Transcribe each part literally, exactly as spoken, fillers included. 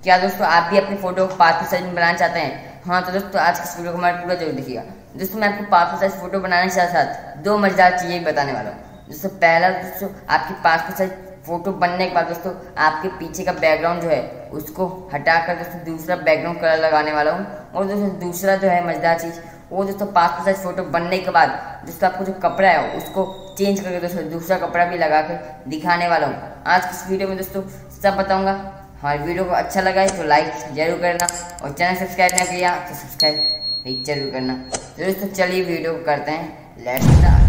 क्या दोस्तों आप भी अपनी फोटो को पासपोर्ट साइज में बनाना चाहते हैं? हाँ तो दोस्तों आज की इस वीडियो को हमारे पूरा जरूर देखिएगा। दोस्तों मैं आपको पासपोर्ट साइज फोटो बनाने के साथ साथ दो मजेदार चीजें भी बताने वाला हूँ। दोस्तों पहला दोस्तों आपकी पासपोर्ट साइज फोटो बनने के बाद दोस्तों आपके पीछे का बैकग्राउंड जो है उसको हटाकर दोस्तों दूसरा बैकग्राउंड कलर लगाने वाला हूँ। और दोस्तों दूसरा जो है मजेदार चीज वो दोस्तों पासपोर्ट साइज फोटो बनने के बाद दोस्तों आपको जो कपड़ा है उसको चेंज करके दोस्तों दूसरा कपड़ा भी लगा के दिखाने वाला हूँ। आज की इस वीडियो में दोस्तों सब बताऊंगा। हमारे वीडियो को अच्छा लगा है तो लाइक जरूर करना और चैनल सब्सक्राइब ना किया तो सब्सक्राइब जरूर करना। तो दोस्तों चलिए वीडियो को करते हैं, लेट्स स्टार्ट।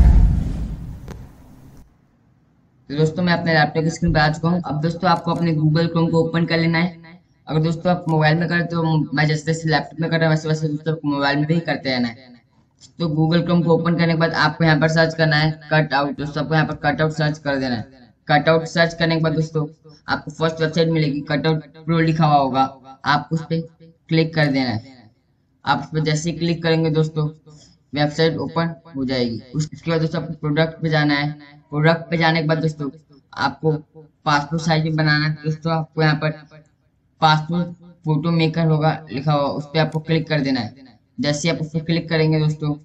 तो दोस्तों मैं अपने लैपटॉप की स्क्रीन पर आ चुका हूँ। अब दोस्तों आपको अपने गूगल क्रोम को ओपन कर लेना है। अगर दोस्तों आप मोबाइल में करें तो मैं जैसे जैसे लैपटॉप में कर रहा हूँ वैसे वैसे दोस्तों मोबाइल में भी करते रहना है। तो गूगल क्रोम को ओपन करने के बाद आपको यहाँ पर सर्च करना है कट आउट। दोस्तों आपको यहाँ पर कट आउट सर्च कर देना है। कट आउट सर्च करने के बाद दोस्तों आपको फर्स्ट वेबसाइट मिलेगी, कट आउट प्रो लिखा हुआ होगा, आपको उस पर क्लिक कर देना है। आप उस पर जैसे ही क्लिक करेंगे दोस्तों वेबसाइट ओपन हो जाएगी। उसके बाद दोस्तों आपको प्रोडक्ट पे जाना है। प्रोडक्ट पे जाने के बाद दोस्तों आपको पासपोर्ट साइज में बनाना है। दोस्तों आपको यहाँ पर पासपोर्ट फोटो मेकर होगा लिखा हुआ, उस पर आपको क्लिक कर देना है। जैसे आप उस पर क्लिक करेंगे दोस्तों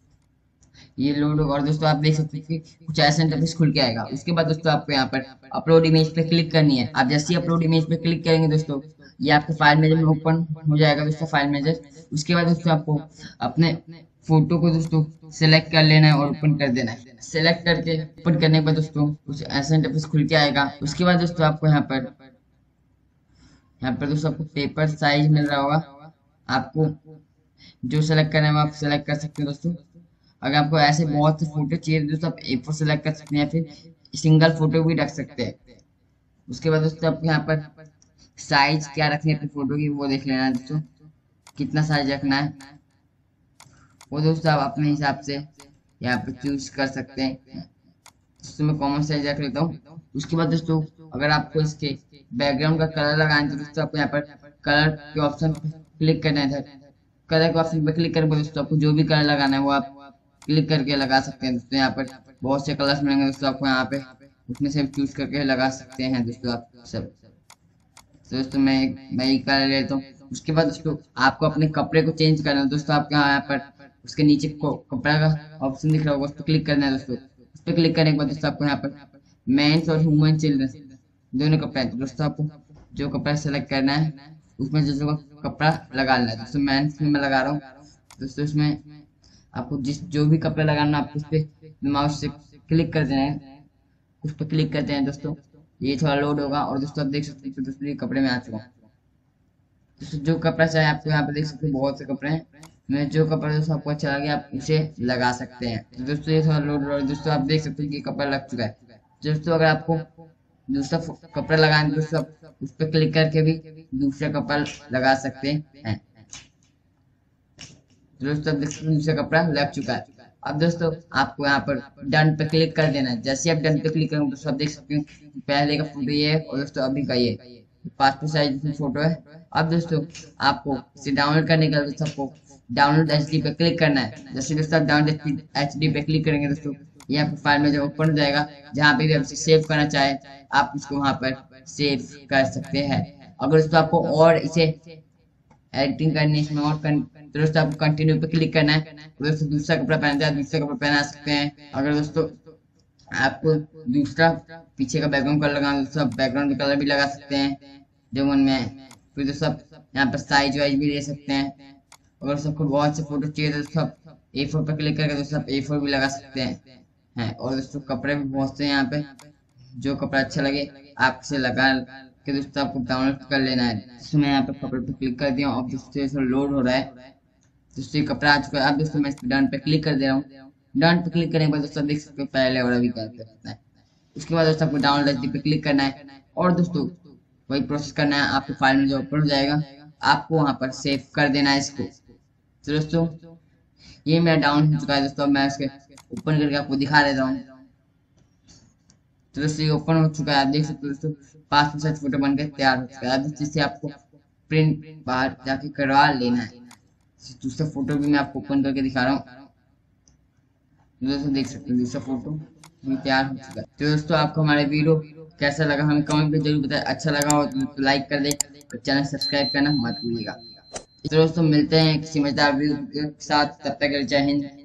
ये लोड होगा और दोस्तों आप देख सकते हैं कि कुछ ऐसा इंटरफेस खुल के आएगा। उसके बाद दोस्तों आपको यहाँ पर अपलोड इमेज पे क्लिक करनी है। आप जैसे ही अपलोड इमेज पे क्लिक करेंगे दोस्तों ये आपके फाइल मैनेजर में ओपन हो जाएगा दोस्तों, फाइल मैनेजर। उसके बाद दोस्तों आपको अपने फोटो को दोस्तों सिलेक्ट कर लेना है और ओपन कर देना है। सिलेक्ट करके ओपन करने के बाद दोस्तों कुछ ऐसा इंटरफेस खुल के आएगा। उसके बाद दोस्तों आपको यहाँ पर यहाँ पर दोस्तों आपको पेपर साइज मिल रहा होगा, आपको जो सेलेक्ट करना है आप सेलेक्ट कर सकते हैं दोस्तों। अगर आपको ऐसे बहुत से फोटो चाहिए दोस्तों आप ए फोर सेलेक्ट कर सकते हैं या फिर सिंगल फोटो भी रख सकते हैं। उसके बाद दोस्तों आपको यहाँ पर साइज क्या रखनी है अपनी फोटो की वो देख लेना है दोस्तों, कितना साइज रखना है वो दोस्तों आप अपने हिसाब से यहाँ पर चूज कर सकते हैं। दोस्तों मैं कॉमन साइज रख लेता हूँ। उसके बाद दोस्तों अगर आपको इसके बैकग्राउंड का कलर लगाना है तो दोस्तों आपको यहाँ पर कलर के ऑप्शन क्लिक करना है। कलर के ऑप्शन पर क्लिक करके दोस्तों आपको जो भी कलर लगाना है वो आप क्लिक करके लगा सकते हैं दोस्तों। यहाँ पर बहुत से कलर्स मिलेंगे दोस्तों आपको यहाँ पे, उसमें से चूज करके लगा सकते हैं दोस्तों आप सब। तो दोस्तों मैं मैं ये कलर लेता हूँ। उसके बाद दोस्तों आपको अपने कपड़े को चेंज करना है दोस्तों। आपके यहाँ पर उसके नीचे कपड़ा का ऑप्शन दिख रहा होगा, उस पर क्लिक करना है दोस्तों। उस पर क्लिक करने के बाद दोस्तों आपको यहाँ पर मेंस और ह्यूमन चिल्ड्रन दोनों कपड़े हैं। दोस्तों आपको जो कपड़ा सेलेक्ट करना है उसमें जो कपड़ा लगा लेना है। दोस्तों मेंस में मैं लगा रहा हूँ दोस्तों। इसमें आपको जिस जो भी कपड़ा लगाना आपको उस पर माउस से क्लिक कर देना है, उस पर क्लिक करते हैं दोस्तों। ये थोड़ा लोड होगा और दोस्तों आप देख सकते हैं कि दोस्तों ये कपड़े में आ चुका हूँ। दोस्तों जो कपड़ा चाहे आपको यहाँ पे देख सकते हैं बहुत से कपड़े हैं। मैं जो कपड़ा दोस्तों आपको अच्छा लगे आप उसे लगा सकते हैं। तो दोस्तों ये थोड़ा लोड हो दोस्तों आप देख सकते हैं कि कपड़ा लग चुका है। दोस्तों अगर आपको दूसरा कपड़ा लगाना है दोस्तों आप उस पर क्लिक करके भी दूसरा कपड़ा लगा सकते हैं। दोस्तों अब देखते हैं दूसरा कपड़ा लग चुका है। अब दोस्तों आपको यहाँ पर डन पे क्लिक कर देना है। जैसे आप डन पे क्लिक करेंगे दोस्तों आप देख सकते हैं पहले का फोटो ये है और दोस्तों अभी का ये पासपोर्ट साइज फोटो है। अब दोस्तों आपको इसे डाउनलोड करने के लिए दोस्तों आपको डाउनलोड एच डी पे क्लिक करना है। जैसे दोस्तों आप डाउनलोड एच डी पे क्लिक करेंगे दोस्तों ये आपको फाइल में जो ओपन हो जाएगा। जहाँ पे भी आप इसे सेव करना चाहे आप उसको वहाँ पर सेव कर सकते हैं। अगर दोस्तों आपको और इसे एडिटिंग करनी है इसमें और तो दोस्तों आपको कंटिन्यू पे क्लिक करना है। दोस्तों दूसरा कपड़ा पहनते हैं दूसरा कपड़ा पहना सकते हैं। अगर दोस्तों आपको दूसरा पीछे का बैकग्राउंड कलर लगाना दोस्तों बैकग्राउंड कलर भी लगा सकते हैं जो मन में। फिर दोस्तों यहाँ पर साइज वाइज भी ले सकते हैं। अगर सबको बहुत से फोटो चाहिए तो दोस्तों आप ए फोर पर क्लिक करके दोस्तों आप ए फोर भी लगा सकते हैं हैं और दोस्तों कपड़े भी बहुत से यहाँ पे, जो कपड़ा अच्छा लगे आप इसे लगा के दोस्तों आपको डाउनलोड कर लेना है। दोस्तों मैं यहाँ पे कपड़े पे क्लिक कर दिया और दोस्तों लोड हो रहा है। दोस्तों ये कपड़ा आ चुका है। अब दोस्तों मैं इस पर डन पे क्लिक कर दे रहा हूँ। डन पे क्लिक करने के बाद दोस्तों देख सकते हैं पहले और अभी कर सकते हैं। उसके बाद दोस्तों आपको डाउनलोड एचडी पे क्लिक करना है और दोस्तों वही प्रोसेस करना है। आपके फाइल में जो ओपन हो जाएगा आपको वहाँ पर सेव कर देना है इसको। तो दोस्तों ये मेरा डाउन हो चुका है दोस्तों। मैं इसके ओपन करके आपको दिखा देता हूँ। तो दोस्तों ये ओपन हो चुका है, आप देख सकते हो दोस्तों पासपोर्ट साइज फोटो बनकर तैयार हो चुका है। जिससे आपको प्रिंट बाहर जाके करवा लेना है। दूसरा फोटो भी मैं आपको ओपन करके दिखा रहा हूँ। दोस्तों देख सकते हैं दूसरा फोटो भी तैयार हो चुका है। तो दोस्तों आपको हमारे वीडियो कैसा लगा हमें कमेंट में जरूर बताएं। अच्छा लगा हो तो लाइक कर दे और चैनल सब्सक्राइब करना मत भूलिएगा। तो दोस्तों मिलते हैं किसी मजेदार वीडियो के साथ, तब तक के लिए जय हिंद।